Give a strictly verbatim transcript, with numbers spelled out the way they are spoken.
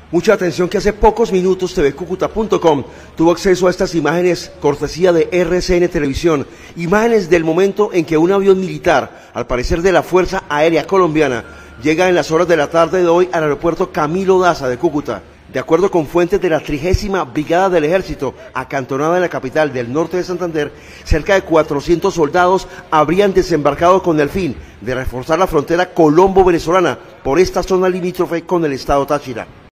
Mucha atención que hace pocos minutos T V Cúcuta punto com tuvo acceso a estas imágenes cortesía de R C N Televisión, imágenes del momento en que un avión militar, al parecer de la Fuerza Aérea Colombiana, llega en las horas de la tarde de hoy al aeropuerto Camilo Daza de Cúcuta. De acuerdo con fuentes de la trigésima Brigada del Ejército, acantonada en la capital del norte de Santander, cerca de cuatrocientos soldados habrían desembarcado con el fin de reforzar la frontera colombo-venezolana por esta zona limítrofe con el estado Táchira.